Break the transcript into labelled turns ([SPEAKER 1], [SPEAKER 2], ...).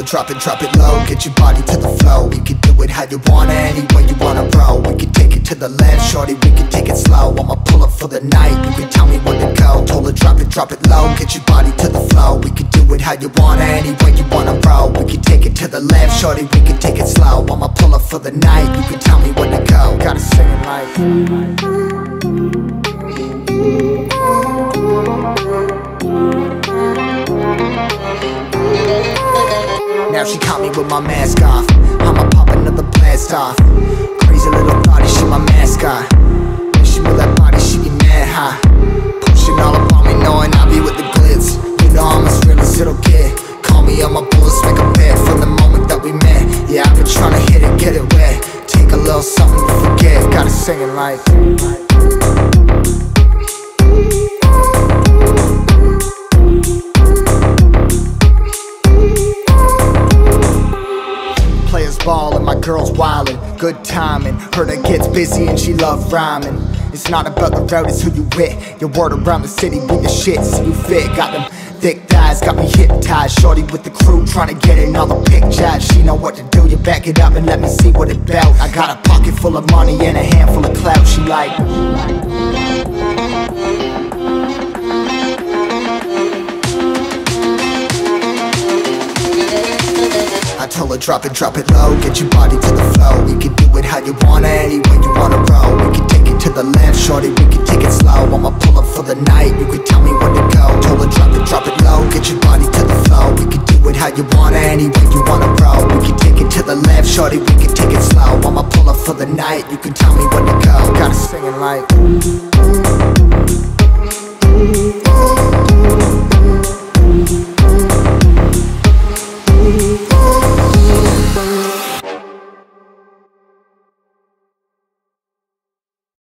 [SPEAKER 1] drop it low. Get your body to the flow. We can do it how you wanna, any way you wanna roll. We can take it to the left, shorty, we can take it slow. I'ma pull up for the night, you can tell me when to go. Told her drop it low. Get your body to the flow. We can do it how you wanna, any way you wanna roll. We can take it to the left, shorty, we can take it slow. I'ma pull up for the night, you can tell me when to go. Gotta sing it like now she caught me with my mask off. I'ma pop another blast off. Crazy little thotty, she my mascot. When she move that body, she get mad high. Pushing all up on me, knowing I be with the glitz. You know I'm as real as it'll get. Call me on my bullets, make a bet from the moment that we met. Yeah, I've been trying to hit it, get it wet. Take a little something to forget. Gotta sing it like ball and my girl's wildin', good timing. Heard her gets busy and she love rhyming. It's not about the road, it's who you with. Your word around the city, we the shit, see you fit. Got them thick thighs, got me hypnotized. Shorty with the crew, tryna get in all the pictures. She know what to do, you back it up and let me see what it bout. I got a pocket full of money and a handful of clout. She like I told her drop it low. Get your body to the flow. We can do it how you wanna, any way you wanna roll. We can take it to the left, shorty, we can take it slow. I'ma pull up for the night, you can tell me when to go. Told her drop it low. Get your body to the flow. We can do it how you wanna, any way you wanna roll. We can take it to the left, shorty, we can take it slow. I'ma pull up for the night, you can tell me when to go. Gotta sing it like